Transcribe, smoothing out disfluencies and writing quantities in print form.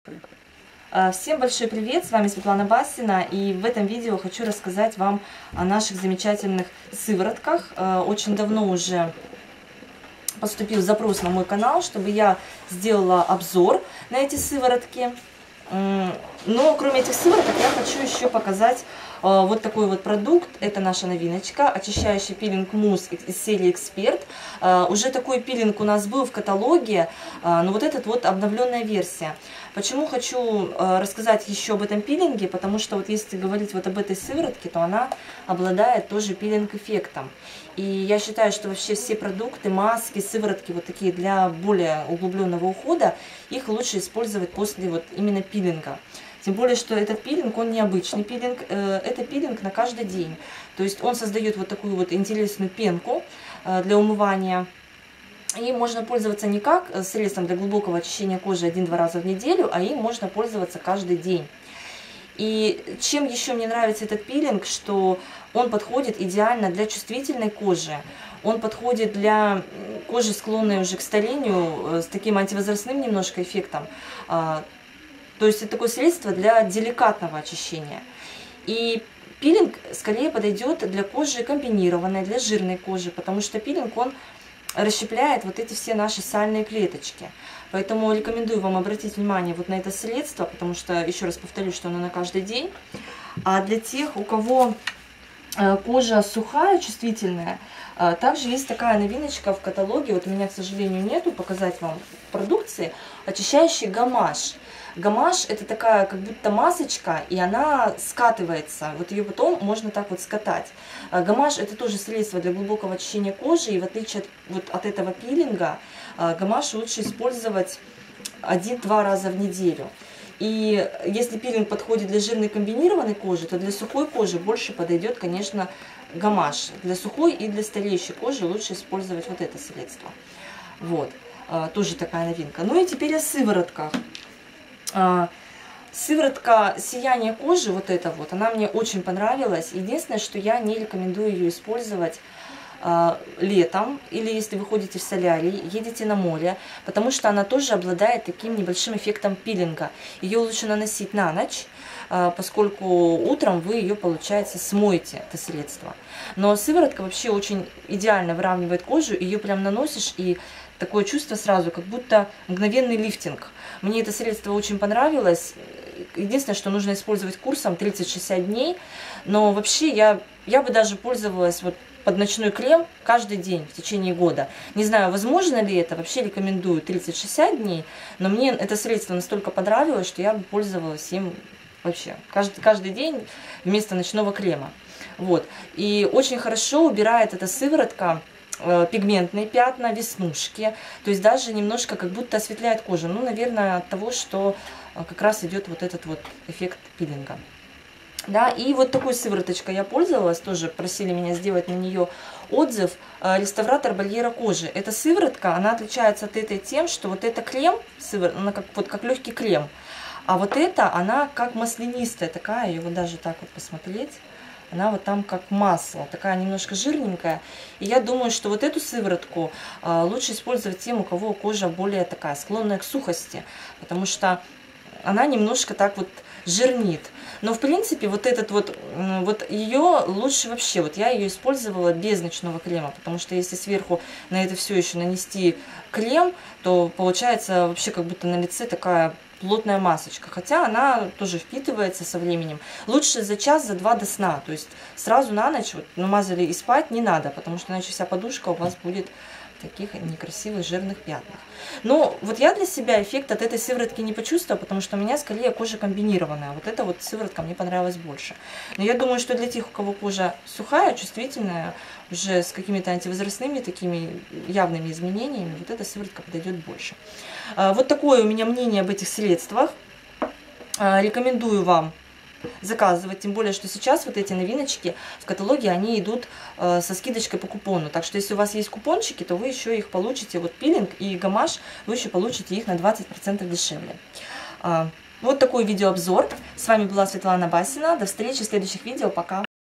Всем большой привет, с вами Светлана Басина, и в этом видео хочу рассказать вам о наших замечательных сыворотках. Очень давно уже поступил запрос на мой канал, чтобы я сделала обзор на эти сыворотки. Но кроме этих сывороток я хочу еще показать вот такой вот продукт. Это наша новиночка, очищающий пилинг мусс из серии Эксперт. Уже такой пилинг у нас был в каталоге, но вот этот вот обновленная версия. Почему хочу рассказать еще об этом пилинге? Потому что вот если говорить вот об этой сыворотке, то она обладает тоже пилинг-эффектом. И я считаю, что вообще все продукты, маски, сыворотки вот такие для более углубленного ухода, их лучше использовать после вот именно пилинга. Тем более, что этот пилинг, он необычный пилинг, это пилинг на каждый день. То есть он создает вот такую вот интересную пенку для умывания. И можно пользоваться не как средством для глубокого очищения кожи 1-2 раза в неделю, а им можно пользоваться каждый день. И чем еще мне нравится этот пилинг, что он подходит идеально для чувствительной кожи. Он подходит для кожи, склонной уже к старению, с таким антивозрастным немножко эффектом. То есть это такое средство для деликатного очищения. И пилинг скорее подойдет для кожи комбинированной, для жирной кожи, потому что пилинг, он расщепляет вот эти все наши сальные клеточки. Поэтому рекомендую вам обратить внимание вот на это средство, потому что, еще раз повторю, что оно на каждый день. А для тех, у кого кожа сухая, чувствительная, также есть такая новиночка в каталоге, вот у меня, к сожалению, нету, показать вам продукции, очищающий гамаш. Гамаш это такая как будто масочка, и она скатывается, вот ее потом можно так вот скатать. Гамаш это тоже средство для глубокого очищения кожи, и в отличие от этого пилинга, гамаш лучше использовать 1-2 раза в неделю. И если пилинг подходит для жирной комбинированной кожи, то для сухой кожи больше подойдет, конечно, гамаш. Для сухой и для стареющей кожи лучше использовать вот это средство. Вот, тоже такая новинка. Ну и теперь о сыворотках. Сыворотка сияния кожи, вот эта вот, она мне очень понравилась. Единственное, что я не рекомендую ее использовать летом, или если вы ходите в солярий, едете на море, потому что она тоже обладает таким небольшим эффектом пилинга. Ее лучше наносить на ночь, поскольку утром вы ее, получается, смоете, это средство. Но сыворотка вообще очень идеально выравнивает кожу, ее прям наносишь, и такое чувство сразу, как будто мгновенный лифтинг. Мне это средство очень понравилось. Единственное, что нужно использовать курсом 30-60 дней. Но вообще я бы даже пользовалась вот под ночной крем каждый день в течение года. Не знаю, возможно ли это, вообще рекомендую 30-60 дней. Но мне это средство настолько понравилось, что я бы пользовалась им вообще каждый день вместо ночного крема. Вот. И очень хорошо убирает эта сыворотка пигментные пятна, веснушки, то есть даже немножко как будто осветляет кожу. Ну, наверное, от того, что как раз идет вот этот вот эффект пилинга. Да, и вот такой сывороточкой я пользовалась, тоже просили меня сделать на нее отзыв. Реставратор барьера кожи. Эта сыворотка, она отличается от этой тем, что вот это крем, она как легкий крем, а вот эта, она как маслянистая такая, ее вот даже так вот посмотреть. Она вот там как масло, такая немножко жирненькая. И я думаю, что вот эту сыворотку лучше использовать тем, у кого кожа более такая, склонная к сухости. Потому что она немножко так вот жирнит. Но в принципе вот ее лучше вообще, вот я ее использовала без ночного крема. Потому что если сверху на это все еще нанести крем, то получается вообще как будто на лице такая плотная масочка, хотя она тоже впитывается со временем. Лучше за час, за 2 до сна, то есть сразу на ночь вот намазали и спать не надо, потому что иначе вся подушка у вас будет в таких некрасивых жирных пятнах. Но вот я для себя эффект от этой сыворотки не почувствовала, потому что у меня скорее кожа комбинированная. Вот эта вот сыворотка мне понравилась больше. Но я думаю, что для тех, у кого кожа сухая, чувствительная, уже с какими-то антивозрастными такими явными изменениями, вот эта сыворотка подойдет больше. Вот такое у меня мнение об этих средствах. Рекомендую вам заказывать, тем более, что сейчас вот эти новиночки в каталоге, они идут со скидочкой по купону. Так что, если у вас есть купончики, то вы еще их получите, вот пилинг и гамаш, вы еще получите их на 20% дешевле. Вот такой видеообзор. С вами была Светлана Басина. До встречи в следующих видео. Пока!